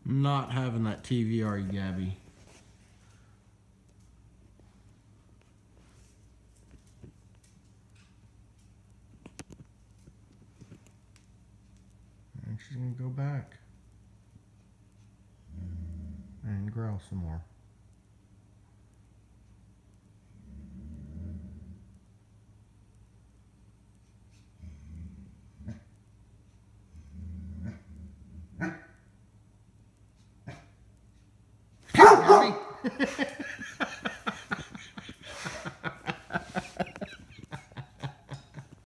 not having that TV, are you, Gabby? And she's going to go back and growl some more. Gabby.